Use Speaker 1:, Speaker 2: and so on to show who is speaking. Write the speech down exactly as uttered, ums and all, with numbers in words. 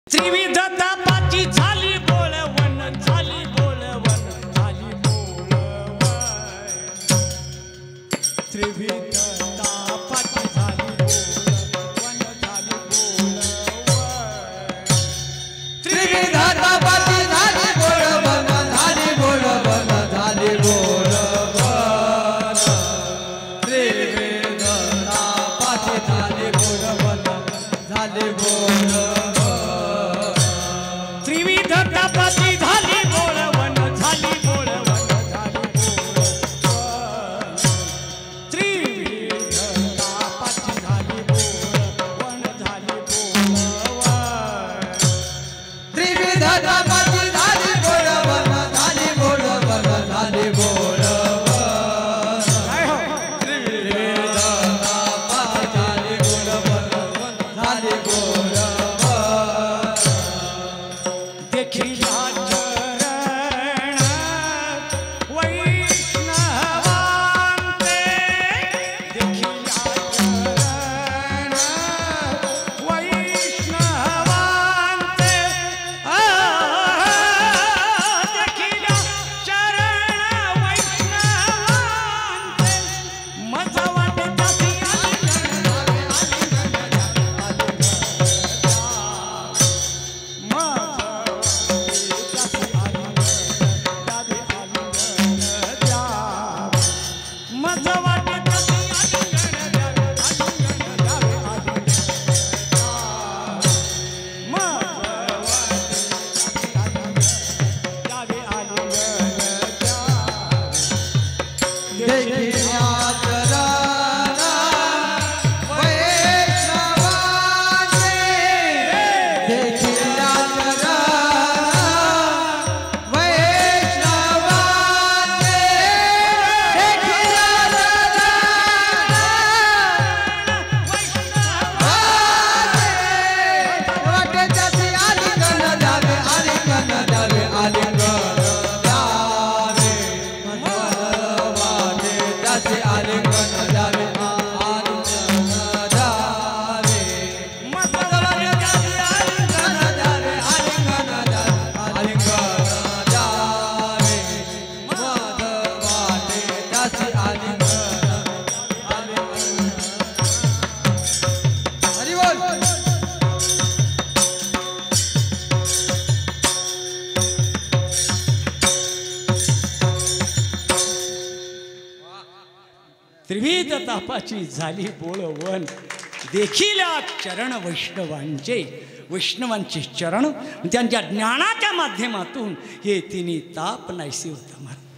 Speaker 1: त्रिविध तापाची झाली बोलवण झाली बोलवण झाली बोलवण त्रिविध तापाची झाली बोलवण झाली बोलवण त्रिविध तापाची झाली बोलवण झाली बोलवण झाली बोलवण त्रिविध तापाची झाली बोलवण झाली बोलवण त्रिविध तापाची झाली बोलवण झाली बोलवण झाली बोलवण त्रिविध तापाची झाली बोलवण झाली बोलवण त्रिविध तापाची झाली बोलवण झाली बोलवण झाली बोलवण त्रिविध तापाची झाली बोलवण झाली बोलवण देखिला चरण वैष्णवांते देखिला चरण वैष्णवांते देखिला चरण वैष्णवांते मजा वाटत त्रिविध तापाची झाली बोलवण देखिला चरण वैष्णवांचे वैष्णवांचे चरण त्यांच्या ज्ञानाच्या माध्यमातून हे तिन्ही ताप नाहीसे उत्तम